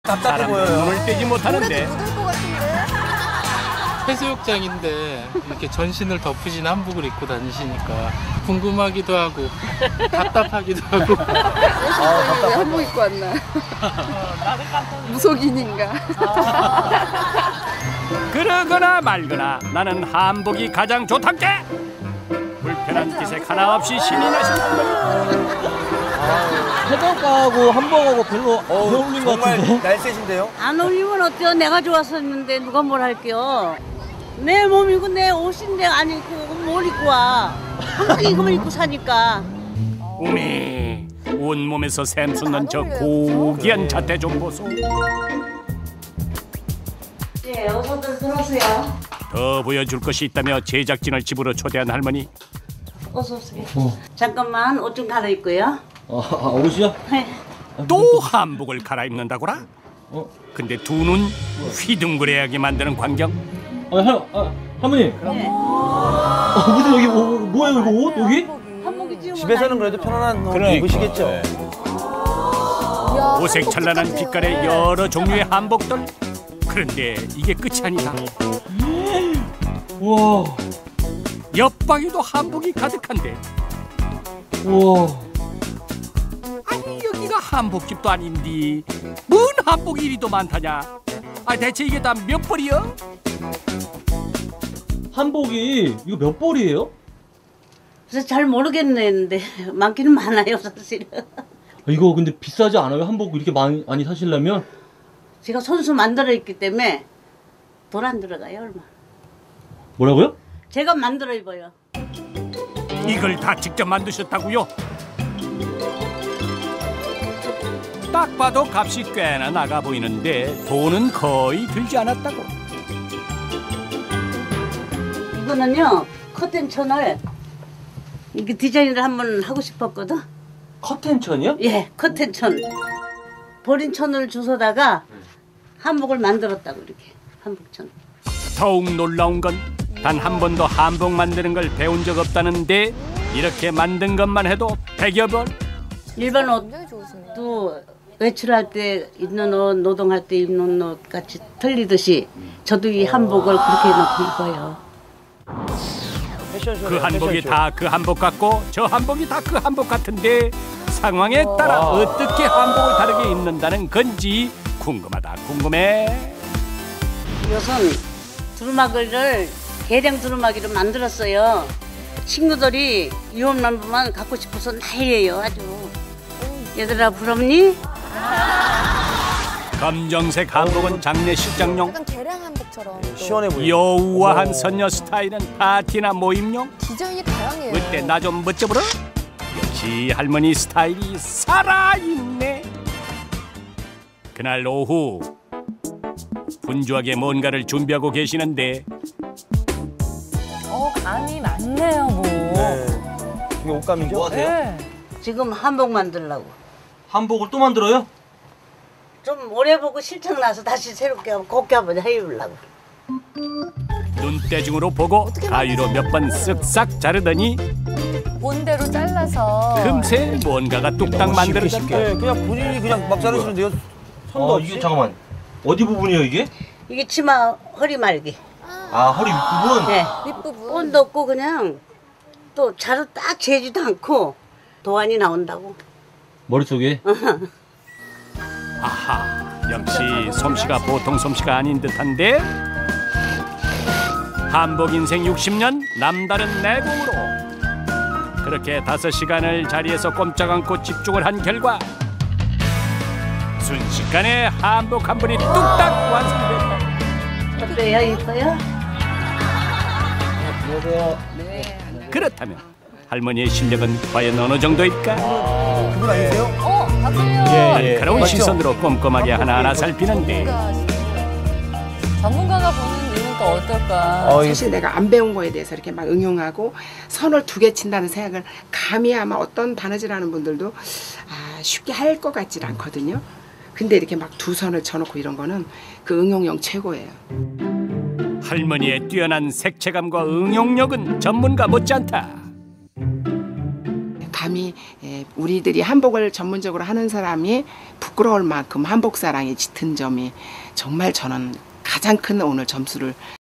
답답해 보여요. 눈을 떼지 못하는데. 해수욕장인데 이렇게 전신을 덮으신 한복을 입고 다니시니까 궁금하기도 하고 답답하기도 하고. 왜 한복 입고 왔나? 무속인인가? 그러거나 말거나 나는 한복이 가장 좋단께. 불편한 기색 하나 없이 신이 나신 한복. 해변가하고 한복하고 별로 안 어울린 것 같은데? 정말 날쌔신데요? 안 어울리면 어때요? 내가 좋았었는데 누가 뭘 할게요? 내 몸이고 내 옷인데 안 입고 뭘 입고 와? 항상 이거만 입고 사니까. 우미 온몸에서 샘솟는 저 고귀한 자태 좀 보소. 예, 어서들 들어오세요. 더 보여줄 것이 있다며 제작진을 집으로 초대한 할머니. 어서 오세요. 잠깐만 옷 좀 갈아입고요. 옷이요? 네. 또 한복을 갈아입는다고라? 근데 두 눈 휘둥그레하게 만드는 광경. 할머니. 네. 무슨 여기 뭐예요 이거 옷 여기? 한복이지. 집에서는 그래도 편안한 옷 입으시겠죠? 오색찬란한 빛깔의 여러 종류의 한복들. 그런데 이게 끝이 아니다. 우와. 옆방에도 한복이 가득한데. 우와. 아니 여기가 한복집도 아닌디 뭔 한복이 이리도 많다냐. 대체 이게 다 몇 벌이여? 한복이 이거 몇 벌이에요? 그래서 잘 모르겠는데 많기는 많아요 사실은. 이거 근데 비싸지 않아요? 한복 이렇게 많이 사시려면? 제가 손수 만들어 있기 때문에 돈 안 들어가요 얼마. 뭐라고요? 제가 만들어 입어요. 이걸 다 직접 만드셨다고요? 딱 봐도 값이 꽤나 나가 보이는데 돈은 거의 들지 않았다고. 이거는요 커튼천을 이게 디자인을 한번 하고 싶었거든. 커튼천이요? 예, 커튼천. 버린 천을 주워다가 한복을 만들었다고 이렇게 한복천. 더욱 놀라운 건 단 한 번도 한복 만드는 걸 배운 적 없다는데 이렇게 만든 것만 해도 100여 벌. 일반 옷도 외출할 때 입는 옷, 노동할 때 입는 옷 같이 틀리듯이 저도 이 한복을 그렇게 놓고 입어요. 그 한복이 다 그 한복 같고 저 한복이 다 그 한복 같은데 상황에 따라 어떻게 한복을 다르게 입는다는 건지 궁금하다 궁금해. 이것은 두루마기를 개량 두루마기로 만들었어요. 친구들이 이 옷만 보면 갖고 싶어서 난리예요 아주. 얘들아 부럽니? 검정색 한복은 장례식장용, 약간 개량 한복처럼. 시원해 보여요. 여우와한 선녀 스타일은 파티나 모임용. 디자인이 다양해요. 어때 나 좀 멋져보라? 역시 할머니 스타일이 살아있네. 그날 오후 분주하게 뭔가를 준비하고 계시는데 감이 많네요, 뭐. 네. 이게 옷감이죠? 뭐 하세요? 네. 지금 한복 만들려고. 한복을 또 만들어요? 좀 오래 보고 실증 나서 다시 새롭게 곱게 한번 해보려고. 눈대중으로 보고 가위로 몇 번 쓱싹 자르더니 본대로 잘라서. 금세 뭔가가 뚝딱 만들어졌다. 네, 그냥 본인이 그냥 막 자르시는데요. 손도 없이. 이게 잠깐만. 어디 부분이에요 이게? 이게 치마 허리 말기. 허리 윗부분? 네. 윗부분. 끈도 없고 그냥 또 자루 딱 재지도 않고 도안이 나온다고. 머릿속에? 아하, 역시 솜씨가 보통 솜씨가 아닌 듯한데 한복 인생 60년 남다른 내공으로 그렇게 5시간을 자리에서 꼼짝 않고 집중을 한 결과 순식간에 한복 한 벌이 뚝딱 완성됐다. 어때요? 이뻐요? 안녕하세요. 그렇다면 할머니의 실력은 과연 어느 정도일까? 그분 아니세요? 맞아요. 날카로운 맞죠? 시선으로 꼼꼼하게 하나하나 살피는데 전문가가 보는 이유는 또 어떨까? 사실 내가 안 배운 거에 대해서 이렇게 막 응용하고 선을 2개 친다는 생각을 감히 아마 어떤 바느질하는 분들도 쉽게 할 것 같질 않거든요. 근데 이렇게 막 2선을 쳐놓고 이런 거는 그 응용력 최고예요. 할머니의 뛰어난 색채감과 응용력은 전문가 못지않다. 감히 우리들이 한복을 전문적으로 하는 사람이 부끄러울 만큼 한복 사랑에 짙은 점이 정말 저는 가장 큰 오늘 점수를